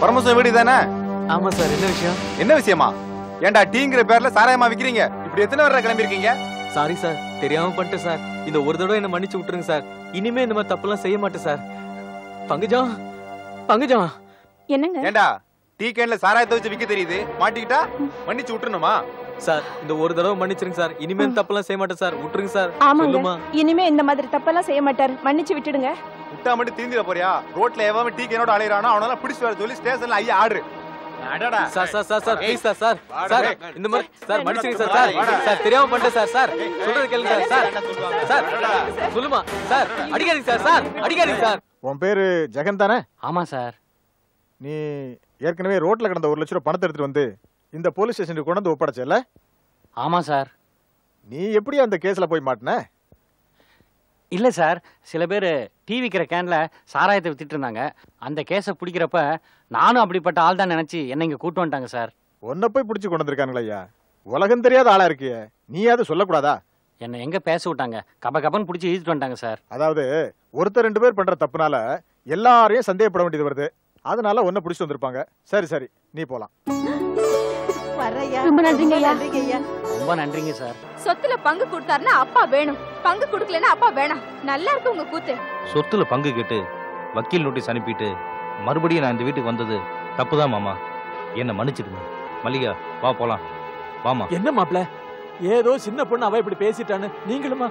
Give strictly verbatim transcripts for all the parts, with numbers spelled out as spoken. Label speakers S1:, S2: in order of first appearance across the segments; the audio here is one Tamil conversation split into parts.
S1: பரமசிவம் வீடு தானே?
S2: ஆமா சார். என்ன விஷயம்?
S1: என்ன விஷயமா? ஏண்டா டீங்கிற பேர்ல சாராயமா விக்கிறீங்க? இப்படி எத்தனை பேர் கிளம்பி இருக்கீங்க?
S2: சாரி சார், தெரியாம பண்ணிட்டேன் சார். இந்த ஒரு தடவை என்ன மன்னிச்சு விட்டுருங்க சார். இனிமே இந்த மாதிரி தப்புலாம் செய்ய மாட்டேன் சார். பங்குஜம், பங்குஜம்.
S3: என்னங்க?
S1: ஏண்டா டீ கேன்ல சாராயத்தை வச்சு விக்க தெரியுது, மாட்டிக்கிட்டா மன்னிச்சு விட்டுறணுமா?
S2: சார் இந்த ஒரு தடவை மன்னிச்சிருங்க சார். இனிமே தப்பெல்லாம் செய்ய மாட்டேன் சார். விட்டுருங்க சார்.
S3: ஆமாங்க, இனிமே இந்த மாதிரி தப்பெல்லாம் செய்ய மாட்டாரு. மன்னிச்சு விட்டுடுங்க.
S1: விட்டா மட்டும் தீந்திர போறியா? ரோட்ல எவன் டீ கேனோட அலையறானோ அவனெல்லாம் பிடிச்சு வர சொல்லி ஸ்டேஷன்ல ஐயா ஆர்டர். அடடா
S2: sir sir sir sir please sir sir sir இந்த மாதிரி சார் மன்னிச்சிருங்க சார். சார் சார் தெரியாம பண்ணிட்டேன் சார். சார் சொல்றது கேளுங்க சார். சார் சார் சொல்லுமா சார். அடிக்காதீங்க சார். சார் அடிக்காதீங்க சார்.
S4: உன் பேரு ஜெகன் தானே?
S5: ஆமா சார்.
S4: நீ ஏற்கனவே ரோட்ல கிடந்த ஒரு லட்சம் ரூபாய் பணத்தை எடுத்துட்டு வந்து இந்த போலீஸ் ஸ்டேஷனுக்கு கொண்டு வந்து ஒப்படைச்சல?
S5: ஆமா சார்.
S4: நீ எப்படி அந்த கேஸ்ல போய் மாட்டின?
S5: இல்ல சார், சில பேர் டீ விக்கிற கேன்ல சாராயத்தை வித்துட்டு இருந்தாங்க. அந்த கேஸை பிடிக்கிறப்ப நானும் அப்படிப்பட்ட ஆள் தான் நினைச்சு என்ன இங்க கூட்டு வந்துட்டாங்க சார்.
S4: உன்னை போய் பிடிச்சு கொண்டு வந்திருக்காங்களா ஐயா? உலகம் தெரியாத ஆளா இருக்கிய, நீ அது சொல்லக்கூடாதா?
S5: என்ன எங்க பேச விட்டாங்க, கப கபன்னு பிடிச்சி இழுத்துட்டு வந்துட்டாங்க சார்.
S4: அதாவது ஒருத்தர் ரெண்டு பேர் பண்ற தப்புனால எல்லாரையும் சந்தேகப்பட வேண்டியது வருது. அதனால உன்னை பிடிச்சு வந்திருப்பாங்க. சரி சரி, நீ போலாம்.
S3: ரொம்ப நன்றிங்க ஐயா.
S5: ரொம்ப நன்றிங்க சார்.
S6: சொத்துல பங்கு கொடுத்தாருன்னா அப்பா வேணும், பங்கு கொடுக்கலன்னா அப்பா வேணாம். நல்லா இருக்கு உங்க கூத்து.
S7: சொத்துல பங்கு கேட்டு வக்கீல் நோட்டீஸ் அனுப்பிட்டு மறுபடியும் நான் இந்த வீட்டுக்கு வந்தது தப்புதான் மாமா. என்ன மன்னிச்சிடுங்க. மல்லிகா வா போலாம். வாமா.
S2: என்ன மாப்ள, ஏதோ சின்ன பொண்ணு அவ இப்படி பேசிட்டான்னு நீங்களுமா?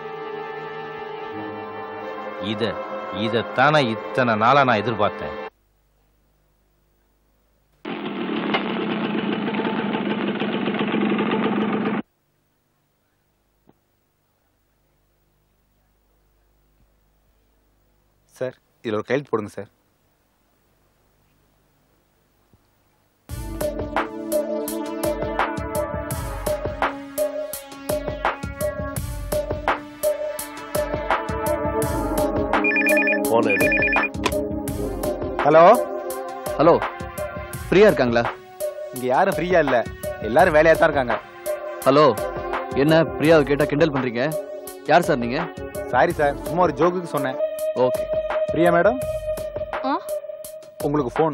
S7: இத இதத்தானே இத்தனை நாளா நான் எதிர்பார்த்தேன்.
S1: சார் இதுல ஒரு கையெழுத்து போடுங்க சார். ஹலோ
S8: ஹலோ, ஃப்ரீயா இருக்காங்களா?
S1: இங்க யாரும் ஃப்ரீயா இல்ல, எல்லாரும் வேலையா தான் இருக்காங்க.
S8: ஹலோ, என்ன பிரியாவை கேட்டா கிண்டல் பண்றீங்க? யார் சார் நீங்க?
S1: சாரி சார், சும்மா ஒரு ஜோக்குக்கு சொன்னேன்.
S8: ஓகே.
S1: பிரியா மேடம், உங்களுக்கு போன்.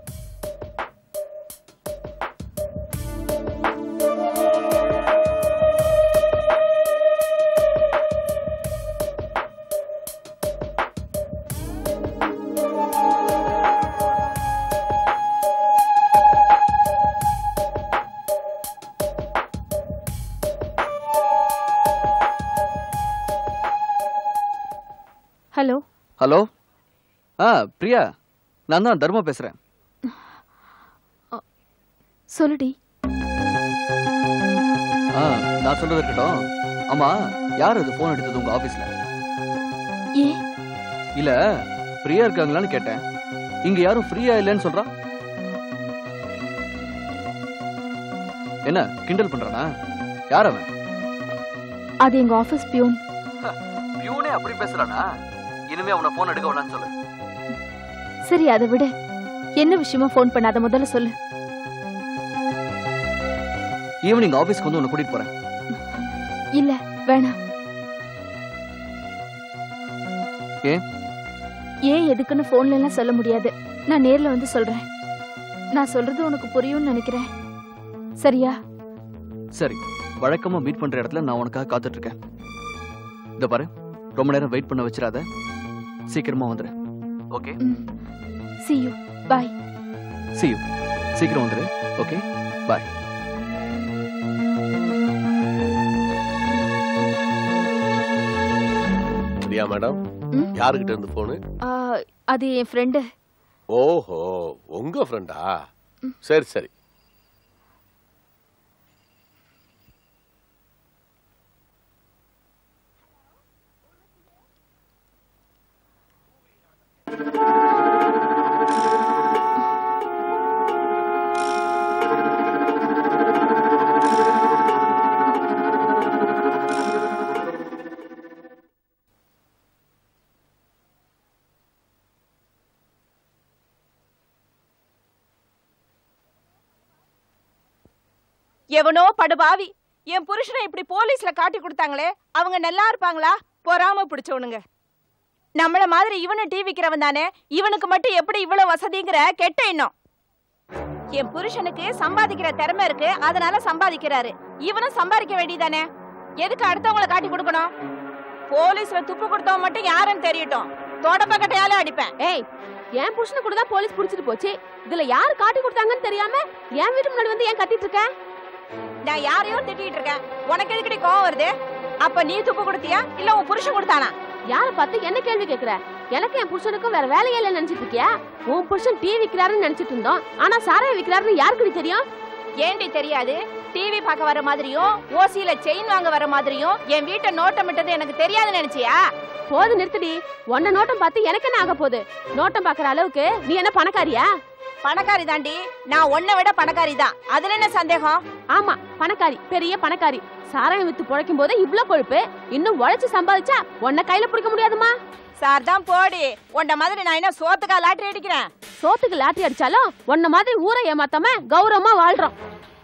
S3: Hello
S8: hello. ஆ பிரியா, நான் தான் தர்மா பேசுறேன்.
S3: சொல்லுடி.
S8: ஆ நான் சொல்றது இருக்கட்டும். ஆமா, யார் அது போன் எடுத்தது உங்க ஆபீஸ்ல?
S3: ஏ
S8: இல்ல, ஃப்ரீயா இருக்காங்களான்னு கேட்டேன். இங்க யாரும் ஃப்ரீயா இல்லைன்னு சொல்றா. என்ன கிண்டல் பண்றானா? யார் அவன்?
S3: அது எங்க ஆபீஸ் பியூன்.
S8: பியூனே அப்படி பேசுறானா? இனிமே அவனை போன் எடுக்க வேணாம்னு சொல்லு.
S3: சரி, அதை விட என்ன விஷயமா போன் பண்ணாத முதல்ல சொல்லு.
S8: ஈவினிங் ஆபீஸ்க்கு வந்து உன்னை கூட்டிட்டு போறேன்.
S3: இல்ல வேணாம்.
S8: ஏன்?
S3: ஏன் எதுக்குன்னு போன்ல எல்லாம் சொல்ல முடியாது. நான் நேர்ல வந்து சொல்றேன். நான் சொல்றது உனக்கு புரியும்னு நினைக்கிறேன். சரியா?
S8: சரி, வழக்கமா மீட் பண்ற இடத்துல நான் உனக்காக காத்துட்டு இருக்கேன். இத பாரு, ரொம்ப நேரம் வெயிட் பண்ண வச்சிராத. சீக்கிரமா வந்துரு. Okay?
S3: see you bye.
S8: see you. சீக்கிரம் வந்துரு. Okay bye.
S9: பிரியா மேடம், யாருக்கிட்ட இருந்து போனு?
S3: அது என் ஃப்ரெண்டு.
S9: ஓஹோ, உங்க ஃப்ரெண்டா? சரி சரி.
S6: எவனோ படுபாவி என் புருஷனை இப்படி போலீஸ்ல காட்டி கொடுத்தாங்களே, அவங்க நல்லா இருப்பாங்களா? பொறாம பிடிச்சவனுங்க. நம்மள மாதிரி இவனு டீ விக்கிறவன் தானே, இவனுக்கு மட்டும் எப்படி இவ்வளவு வசதிங்கிற கெட்ட எண்ணம். என் புருஷனுக்கு சம்பாதிக்கிற திறமை இருக்கு, அதனால சம்பாதிக்கிறாரு. இவனும் சம்பாதிக்க வேண்டியதானே? எதுக்கு அடுத்தவங்களை காட்டி கொடுக்கணும்? போலீஸ்ல துப்பு கொடுத்தவன் மட்டும் யாருன்னு தெரியட்டும், தொடப்பக்கட்டையால அடிப்பேன்.
S10: ஏய், என் புருஷனை கூட தான் போலீஸ் புடிச்சிட்டு போச்சு. இதுல யாரு காட்டி கொடுத்தாங்கன்னு தெரியாம என் வீட்டு முன்னாடி வந்து ஏன் கத்திட்டு இருக்க?
S6: நான் யாரையும் திட்டிட்டு இருக்கேன், உனக்கு எதுக்கடி கோவம் வருது? அப்ப நீ துப்பு கொடுத்தியா இல்ல உன் புருஷன் கொடுத்தானா?
S10: யார பார்த்து என்ன கேள்வி கேக்குற? எனக்கு என் புருஷனுக்கும் வேற வேலையே இல்ல நினைச்சிட்டு இருக்கியா? உன் புருஷன் டீ விக்கிறாருன்னு நினைச்சிட்டு இருந்தோம், ஆனா சாராய விக்கிறாருன்னு யாருக்குடி தெரியும்?
S6: ஏண்டி தெரியாது? டிவி பார்க்க வர மாதிரியும் ஓசியில செயின் வாங்க வர மாதிரியும் என் வீட்டை நோட்டமிட்டது எனக்கு தெரியாதுன்னு நினைச்சியா?
S10: போது நிறுத்தடி. உன்ன நோட்டம் பார்த்து எனக்கு என்ன ஆக போகுது? நோட்டம் பாக்குற அளவுக்கு நீ என்ன பணக்காரியா?
S6: பணக்காரி தாண்டி, நான் உன்னை விட பணக்காரி தான். அதுல என்ன சந்தேகம்?
S10: ஆமா, பணக்காரி, பெரிய பணக்காரி. சாராயம் வித்து பொழைக்கும் போது இவ்ளோ கொழுப்பு, இன்னும் உழைச்சு சம்பாதிச்சா உன்னை கையில பிடிக்க முடியாதுமா?
S6: சார் தான் போடி, உன்ன மாதிரி நான் என்ன சோத்துக்கா லாட்டரி அடிக்கிறேன்?
S10: சோத்துக்கு லாட்டரி அடிச்சாலும் உன்ன மாதிரி ஊரை ஏமாத்தாம கௌரவமா வாழ்றோம்.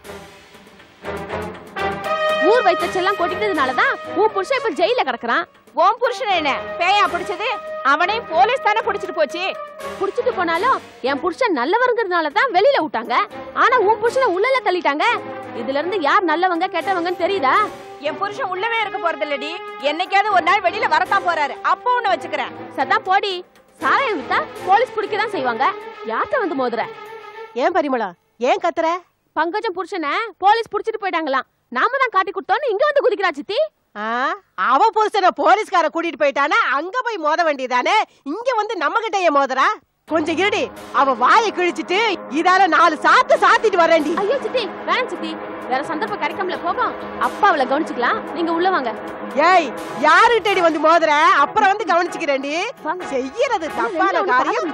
S10: ஊர் வைத்தச்செல்லாம் கொட்டிட்டதுனாலதான் உன் புருஷன் இப்ப ஜெயில கிடக்குறான்.
S6: உன் புருஷன் என்ன பேயா பிடிச்சது? அவனையும் போலீஸ் தானே பிடிச்சிட்டு போச்சு.
S10: புடிச்சிட்டு போனாலும் என் புருஷன் நல்லவருங்கிறதுனாலதான் வெளியில விட்டாங்க. ஆனா உன் புருஷனை உள்ளல தள்ளிட்டாங்க. இதுல இருந்து யார் நல்லவங்க கெட்டவங்கன்னு தெரியுதா?
S6: என் புருஷன் உள்ளவே இருக்க போறது இல்லடி, என்னைக்காவது ஒரு நாள் வெளியில வரத்தான் போறாரு, அப்ப ஒண்ணு வச்சுக்கிறேன்.
S10: சதா போடி. சாராயம் வித்தா போலீஸ் பிடிக்கதான் செய்வாங்க. யார்கிட்ட வந்து மோதுற?
S11: ஏன் பரிமளா ஏன் கத்துற?
S10: பங்கஜம் புருஷனை போலீஸ் புடிச்சிட்டு போயிட்டாங்களாம். நாம தான் காட்டி கொடுத்தோன்னு இங்க வந்து குதிக்கிறா சித்தி.
S11: அவ புருஷனை போலீஸ்கார கூட்டிட்டு போயிட்டானா அங்க போய் மோத வேண்டியதானே, இங்க வந்து நம்ம கிட்ட ஏன் மோதுறா? கொஞ்சம் இருடி, அவ வாயை கிழிச்சிட்டு இதால நாலு சாத்து சாத்திட்டு வரேன்டி.
S10: ஐயோ சித்தி, வேணாம் சித்தி, வேற சந்தர்ப்பம் கிடைக்காமல போகும். அப்பா அவளை கவனிச்சுக்கலாம், நீங்க உள்ள வாங்க.
S11: ஏய், யாருகிட்டடி வந்து மோதுற? அப்புறம் வந்து கவனிச்சுக்கிறேன்டி. செய்யறது தப்பான காரியம்.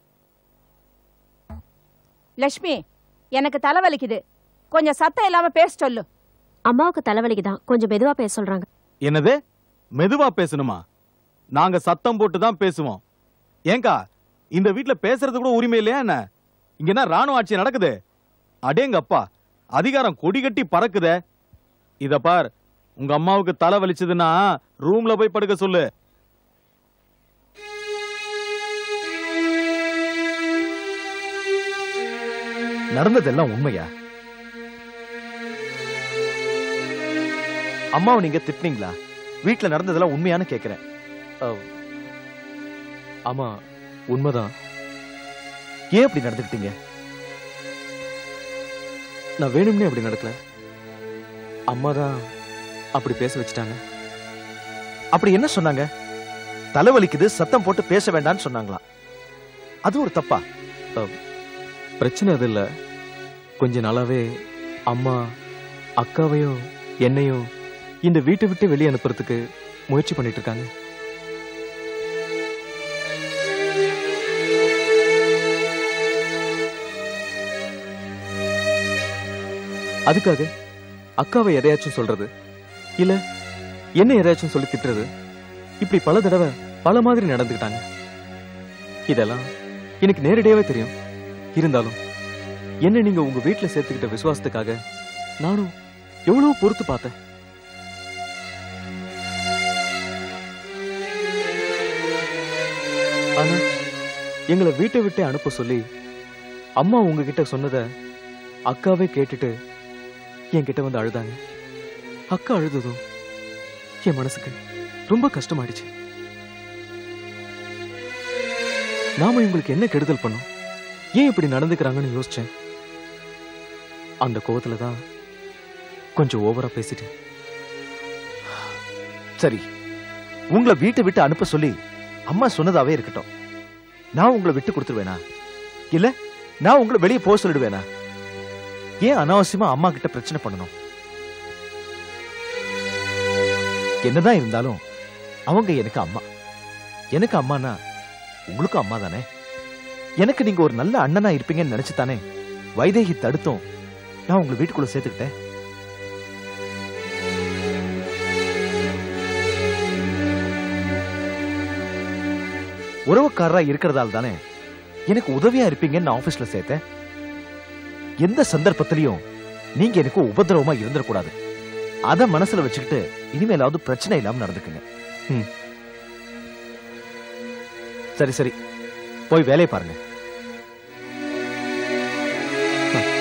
S6: லட்சுமி, எனக்கு தலைவலிக்குது, கொஞ்சம் சத்தம் இல்லாம பேச சொல்லு.
S10: அம்மாவுக்கு தலைவலிக்குதான், கொஞ்சம் மெதுவா பேச சொல்றாங்க.
S12: என்னது மெதுவா பேசணுமா? நாங்க சத்தம் போட்டு தான் பேசுவோம். ஏங்கா, இந்த வீட்டுல பேசுறது கூட உரிமை இல்லையா என்ன? இங்க என்ன ராணுவ ஆட்சி நடக்குது? அடேங்க அப்பா, அதிகாரம் கொடி கட்டி பறக்குதே. இத பார், உங்க அம்மாவுக்கு தலை வலிச்சதுன்னா ரூம்ல போய் படுக்க சொல்லு.
S13: நடந்ததெல்லாம் உண்மையா? அம்மாவை நீங்க திட்டினீங்களா? வீட்டுல நடந்ததெல்லாம் உண்மையானு கேக்குறேன்.
S14: ஆமா, உண்மைதான்.
S13: ஏன் அப்படி நடந்துக்கிட்டீங்க?
S14: நான் வேணும்னே அப்படி நடக்கல. அம்மா தான் அப்படி பேச வச்சுட்டாங்க.
S13: அப்படி என்ன சொன்னாங்க? தலைவலிக்குது, சத்தம் போட்டு பேச வேண்டாம்னு சொன்னாங்களா? அது ஒரு தப்பா?
S14: பிரச்சனை அது இல்ல. கொஞ்ச நாளாவே அம்மா அக்காவையும் என்னையும் இந்த வீட்டை விட்டு வெளியே அனுப்புறதுக்கு முயற்சி பண்ணிட்டு இருக்காங்க. அதுக்காக அக்காவை எதையாச்சும் சொல்றது, இல்ல என்ன எதையாச்சும் சொல்லி திட்டுறது, இப்படி பல தடவை பல மாதிரி நடந்துக்கிட்டாங்க. இதெல்லாம் எனக்கு நேரடியாவே தெரியும். இருந்தாலும் என்ன நீங்க உங்க வீட்டுல சேர்த்துக்கிட்ட விசுவாசத்துக்காக நானும் எவ்வளவு பொறுத்து பார்த்தேன். ஆனா எங்களை வீட்டை விட்டு அனுப்ப சொல்லி அம்மா உங்ககிட்ட சொன்னத அக்காவே கேட்டுட்டு என்கிட்ட வந்து அழுதாங்க. அக்கா அழுததும் என் மனசுக்கு ரொம்ப கஷ்டமாயிடுச்சு. நாம இவங்களுக்கு என்ன கெடுதல் பண்ணோம், ஏன் இப்படி நடந்துக்கிறாங்கன்னு யோசிச்சேன். அந்த கோவத்துலதான் கொஞ்சம் ஓவரா பேசிட்டேன்.
S13: சரி, உங்களை வீட்டை விட்டு அனுப்ப சொல்லி அம்மா சொன்னதாவே இருக்கட்டும். நான் உங்களை விட்டு கொடுத்துருவேனா? இல்ல நான் உங்களை வெளியே போக சொல்லிடுவேனா? ஏன் அனாவசியமா அம்மா கிட்ட பிரச்சனை பண்ணணும்? என்னதான் இருந்தாலும் அவங்க எனக்கு அம்மா. எனக்கு அம்மானா உங்களுக்கும் அம்மா தானே. எனக்கு நீங்க ஒரு நல்ல அண்ணனா இருப்பீங்கன்னு நினைச்சு தானே வைதேகி தடுத்தும் நான் உங்களை வீட்டுக்குள்ள சேர்த்துக்கிட்டேன். உறவுக்காரரா இருக்கிறதால தானே எனக்கு உதவியா இருப்பீங்கன்னு நான் ஆபீஸ்ல சேர்த்தேன். எந்த சந்தர்ப்பத்திலையும் நீங்க எனக்கு உபதிரவமா இருந்துடக்கூடாது. அத மனசுல வச்சுக்கிட்டு இனிமேலாவது பிரச்சனை இல்லாம நடந்துக்குங்க. சரி சரி, போய் வேலையை பாருங்க.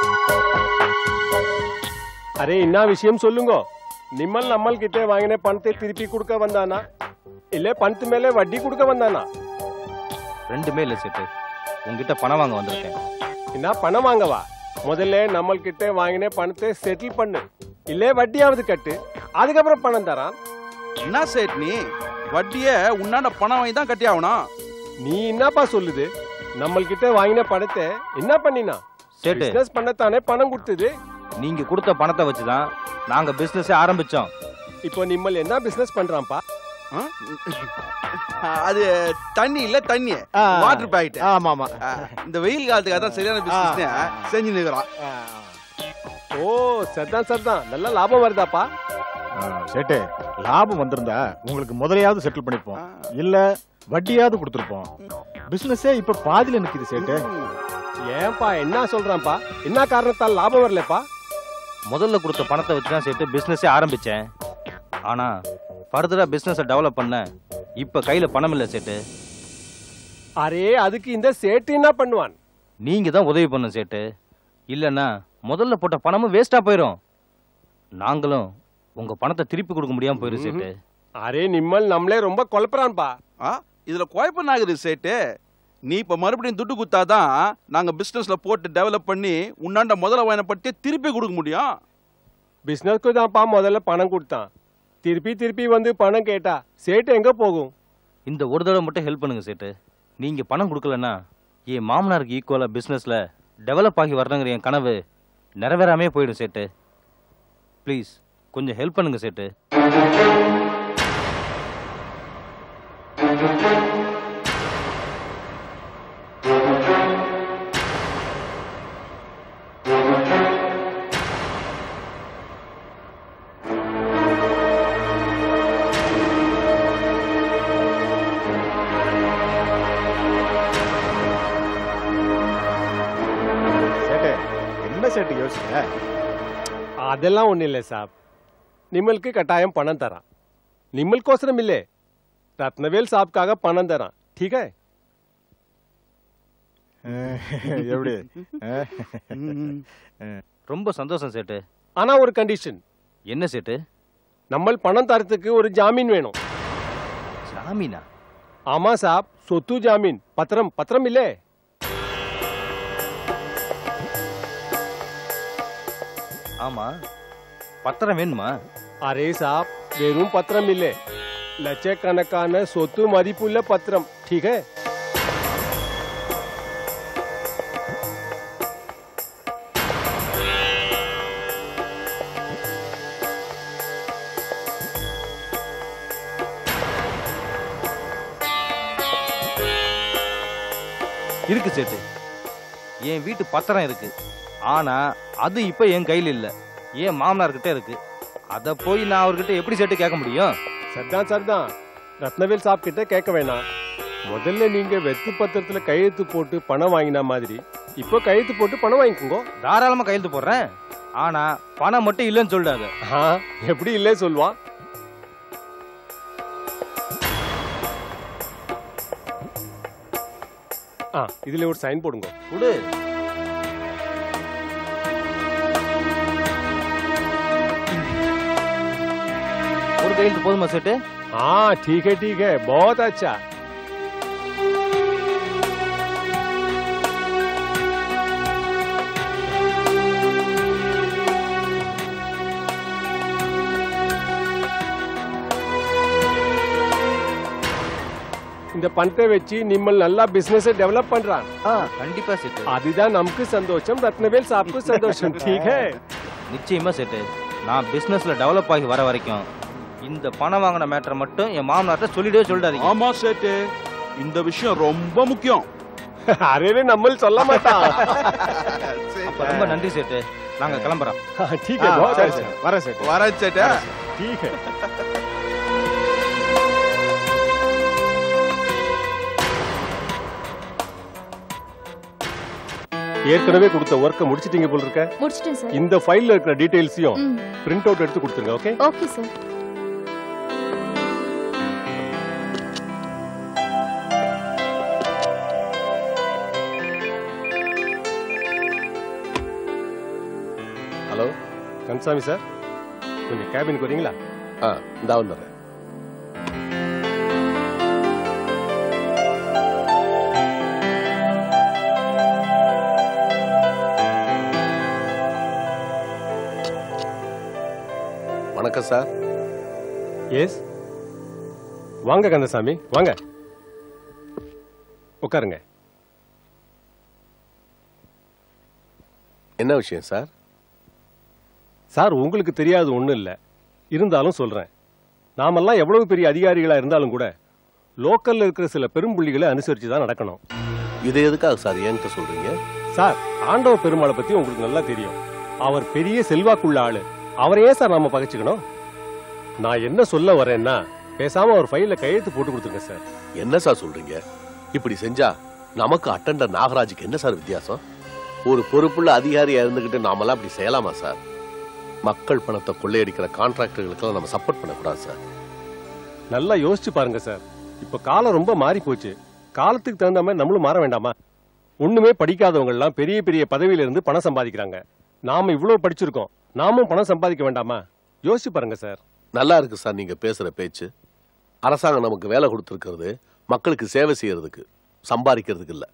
S15: அரே என்ன விஷயம் சொல்லுங்க. நிம்மல் நம்மள் கிட்ட வாங்கின பணத்தை திருப்பி கொடுக்க வந்தானா இல்ல பணத்து மேலே வட்டி கொடுக்க வந்தானா?
S7: ரெண்டுமே இல்ல சேட்டு, உங்ககிட்ட பணம் வாங்க வந்திருக்கேன்.
S15: என்ன பணம் வாங்கவா? முதல்ல நம்மள் கிட்ட வாங்கின பணத்தை செட்டில் பண்ணு, இல்ல வட்டியாவது கட்டு, அதுக்கப்புறம் பணம் தரான்.
S16: என்ன சேட் நீ வட்டிய உன்னாண்ட பணம் வாங்கி தான் கட்டி ஆகணும்.
S15: நீ என்னப்பா சொல்லுது? நம்மள் கிட்ட வாங்கின பணத்தை என்ன பண்ணினா?
S7: சேட்டு,
S15: பிசினஸ் பண்ணத்தானே பணம் கொடுத்தது.
S7: நீங்க கொடுத்த பணத்தை வச்சுதான் நாங்க பிசினஸ் ஆரம்பிச்சோம்.
S15: இப்போ நிம்மல் என்ன பிசினஸ் பண்றான்ப்பா?
S16: அது தண்ணி இல்ல தண்ணி, வாட்டர் பாக்கெட்.
S4: ஆமா ஆமா,
S16: இந்த வெயில் காலத்துக்கு அதான் சரியான பிசினஸ் செஞ்சு நிக்கிறான்.
S15: ஓ சரிதான் சரிதான், நல்ல லாபம் வருதாப்பா?
S4: சேட்டு, லாபம் வந்திருந்தா உங்களுக்கு முதலையாவது செட்டில் பண்ணிருப்போம், இல்ல வட்டியாவது கொடுத்துருப்போம். பிசினஸே இப்ப பாதியில நிக்குது சேட்டு.
S15: ஏன்பா என்ன சொல்றான்ப்பா? என்ன காரணத்தால் லாபம் வரலப்பா?
S7: முதல்ல கொடுத்த பணத்தை வச்சுதான் சேட்டு பிசினஸே ஆரம்பிச்சேன். ஆனா ஃபர்தரா பிசினஸ் டெவலப் பண்ண இப்ப கையில பணம் இல்ல சேட்டு.
S15: அரே அதுக்கு இந்த சேட்டு என்ன பண்ணுவான்?
S7: நீங்க தான் உதவி பண்ணணும் சேட்டு, இல்லன்னா முதல்ல போட்ட பணமும் வேஸ்டா போயிடும். நாங்களும் உங்க பணத்தை திருப்பி கொடுக்க முடியாம போயிரும் சேட்டு.
S15: அரே நிம்மல் நம்மளே ரொம்ப குழப்பறான்பா.
S16: இதுல குழப்பம் ஆகுது சேட்டு. நீ இப்ப மறுபடியும் துட்டு குத்தாதான் நாங்க பிசினஸ்ல போட்டு டெவலப் பண்ணி உன்னாண்ட முதல்ல வாங்கின பட்டி திருப்பி கொடுக்க முடியும்.
S15: பிசினஸ்க்கு தான்ப்பா முதல்ல பணம் கொடுத்தான், திருப்பி திருப்பி வந்து பணம் கேட்டா சேட்டு எங்க போகும்?
S7: இந்த ஒரு தடவை மட்டும் ஹெல்ப் பண்ணுங்க சேட்டு. நீங்க பணம் கொடுக்கலன்னா என் மாமனாருக்கு ஈக்குவலா பிசினஸ்ல டெவலப் ஆகி வரணுங்கிற என் கனவு நிறைவேறாமே போயிடும் சேட்டு. ப்ளீஸ் கொஞ்சம் ஹெல்ப் பண்ணுங்க சேட்டு.
S15: அதெல்லாம் ஒண்ணு இல்ல சாப், நிம்மலுக்கு கட்டாயம் பணம் தரான். நிம்மலுக்கோசரம் இல்ல, ரத்னவேல் சாப்காக பணம் தரான். ठीक है?
S4: எப்படி?
S7: ரொம்ப சந்தோஷம் சேட்டு.
S15: ஆனா ஒரு கண்டிஷன்.
S7: என்ன சேட்டு?
S15: நம்மள் பணம் தரத்துக்கு ஒரு ஜாமீன் வேணும்.
S7: ஜாமீனா?
S15: ஆமா சாப், சொத்து ஜாமீன், பத்திரம் பத்திரம் இல்ல.
S7: ஆமா, பத்திரம் வேணுமா?
S15: அரே சாப், வெறும் பத்திரம் இல்ல, லட்சக்கணக்கான சொத்து மதிப்புள்ள பத்திரம். ठीक है?
S7: இருக்கு சேட்டு, என் வீட்டு பத்திரம் இருக்கு. ஆனா அது இப்ப என் கையில இல்ல, என் மாமனார் கிட்ட இருக்கு. அத போய் நான் அவர்கிட்ட எப்படி சேட்டு கேட்க முடியும்?
S15: சரிதான் சரிதான், ரத்னவேல் சாப் கிட்ட கேட்க வேணாம். முதல்ல நீங்க வெத்து பத்திரத்துல கையெழுத்து போட்டு பணம் வாங்கின மாதிரி இப்போ கையெழுத்து போட்டு பணம் வாங்கிக்கோங்க.
S7: தாராளமா கையெழுத்து போடுறேன், ஆனா பணம் மட்டும் இல்லைன்னு சொல்றாங்க.
S15: எப்படி இல்ல சொல்லுவான்? இதுல ஒரு சைன் போடுங்க.
S7: கொடு. ஒரு கையெழுத்து போதுமா சேட்டு?
S15: हाँ ठीक है ठीक है, बहुत अच्छा. இந்த பணத்தை வச்சு நிம்மல் நல்லா பிசினஸ் டெவலப் பண்றான்.
S7: கண்டிப்பா சேட்டு.
S15: அதுதான் நமக்கு சந்தோஷம், ரத்னவேல் சாப்க்கு சந்தோஷம். ठीक है?
S7: நிச்சயமா சேட்டு, நான் பிசினஸ்ல டெவலப் ஆகி வர வரைக்கும் இந்த பணம் வாங்கின மேட்டரை மட்டும் என் மாமனார்ட்ட சொல்லிடவே சொல்லிடாதீங்க.
S16: ஆமா சேட்டு, இந்த விஷயம் ரொம்ப முக்கியம்.
S15: அரே நம்மள் சொல்ல மாட்டான்.
S7: ரொம்ப நன்றி சேட்டு, நாங்க கிளம்புறோம்.
S15: ठीक है, बहुत अच्छा.
S4: வரேன் சேட்டு.
S16: வரேன் சேட்டு.
S15: ठीक है. ஏற்கனவே கொடுத்த ஒர்க்க முடிச்சிட்டீங்க போல இருக்க.
S3: முடிச்சிட்டேன் சார்.
S15: இந்த ஃபைல்ல இருக்கிற டீடைல்ஸையும் பிரிண்ட் அவுட் எடுத்து கொடுத்துருங்க. Okay?
S3: Okay sir.
S9: Hello
S15: Kandasamy sir, கொஞ்சம் கேபினுக்கு வரீங்களா?
S9: ஆ இந்தா வந்துடுறேன். வணக்கம் சார்.
S15: எஸ், வாங்க கந்தசாமி, வாங்க உட்காருங்க.
S9: என்ன விஷயம் சார்?
S15: சார், உங்களுக்கு தெரியாது ஒன்றும் இல்லை, இருந்தாலும் சொல்றேன். நாமெல்லாம் எவ்வளவு பெரிய அதிகாரிகளா இருந்தாலும் கூட லோக்கல்ல இருக்கிற சில பெரும்புள்ளிகளை அனுசரிச்சு தான் நடக்கணும்.
S9: இது எதுக்காக சார் என்கிட்ட சொல்றீங்க?
S15: சார், ஆண்டவ பெருமாளை பத்தி உங்களுக்கு நல்லா தெரியும். அவர் பெரிய செல்வாக்குள்ள ஆளு. அவரையே சார் நாம பகைச்சுக்கணும். நான் என்ன சொல்ல வரேன்னா, பேசாம ஒரு ஃபைல்ல கையெழுத்து போட்டு கொடுத்துருங்க சார்.
S9: என்ன சார் சொல்றீங்க? இப்படி செஞ்சா நமக்கு அட்டண்டர் நாகராஜுக்கு என்ன சார் வித்தியாசம்? ஒரு பொறுப்புள்ள அதிகாரியா இருந்துகிட்டு நாமெல்லாம் அப்படி செய்யலாமா சார்? மக்கள் பணத்தை கொள்ளையடிக்கிற கான்ட்ராக்டர்களுக்கெல்லாம் நம்ம சப்போர்ட் பண்ணக்கூடாது சார்.
S15: நல்லா யோசிச்சு பாருங்க சார். இப்ப காலம் ரொம்ப மாறி போச்சு. காலத்துக்கு தகுந்த மாதிரி நம்மளும் மாற வேண்டாமா? ஒண்ணுமே படிக்காதவங்க எல்லாம் பெரிய பெரிய பதவியில இருந்து பணம் சம்பாதிக்கிறாங்க. நாம இவ்வளவு படிச்சிருக்கோம், நாமும் பணம் சம்பாதிக்க வேண்டாமா? யோசிச்சு பாருங்க சார்.
S9: நல்லா இருக்கு சார் நீங்க பேசுற பேச்சு. அரசாங்கம் நமக்கு வேலை கொடுத்திருக்கிறது மக்களுக்கு சேவை செய்யறதுக்கு, சம்பாதிக்கிறதுக்கு இல்ல.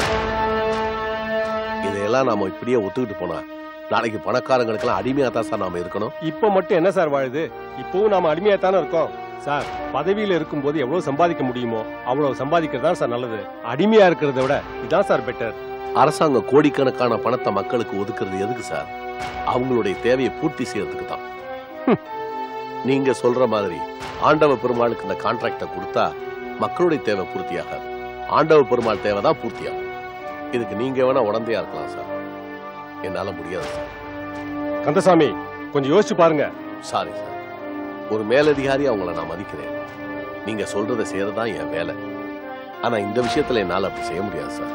S9: இதையெல்லாம் நாம இப்படியே ஒத்துக்கிட்டு போனா நாளைக்கு பணக்காரங்களுக்கு எல்லாம் அடிமையா தான் சார் நாம இருக்கணும்.
S15: இப்ப மட்டும் என்ன சார் வாழுது? இப்பவும் நாம அடிமையா தானே இருக்கோம் சார். பதவியில இருக்கும் போது எவ்வளவு சம்பாதிக்க முடியுமோ அவ்வளவு சம்பாதிக்கிறதா சார் நல்லது. அடிமையா இருக்கிறத விட இதான் சார் பெட்டர்.
S9: அரசாங்கம் கோடிக்கணக்கான பணத்தை மக்களுக்கு ஒதுக்குறது எதுக்கு சார்? அவங்களுடைய தேவையை பூர்த்தி செய்யறதுக்கு தான். நீங்க சொல்ற மாதிரி ஆண்டவ பெருமாளுக்கு இந்த கான்ட்ராக்ட கொடுத்தா மக்களுடைய தேவை பூர்த்தியாகாது, ஆண்டவ பெருமாள் தேவை தான் பூர்த்தியாகும். இதுக்கு நீங்க வேணா உடந்தையா இருக்கலாம் சார், என்னால முடியாது சார்.
S15: கந்தசாமி, கொஞ்சம் யோசிச்சு பாருங்க.
S9: சாரி சார், ஒரு மேலதிகாரி அவங்கள நான் மதிக்கிறேன். நீங்க சொல்றதை செய்யறதுதான் என் வேலை. ஆனா இந்த விஷயத்துல என்னால அப்படி செய்ய முடியாது சார்.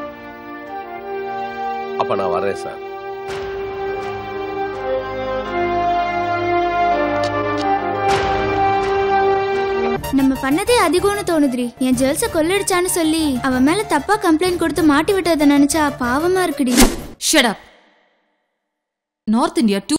S9: அப்ப நான் வரேன் சார்.
S17: நம்ம பண்ணதே அதிகம்னு தோணுதுரி. என் ஜெல்ஸ கொள்ளடிச்சான்னு சொல்லி அவன் மேல தப்பா கம்ப்ளைண்ட் கொடுத்து மாட்டி விட்டதை நினைச்சா பாவமா இருக்குடி.
S18: Shut up. North India two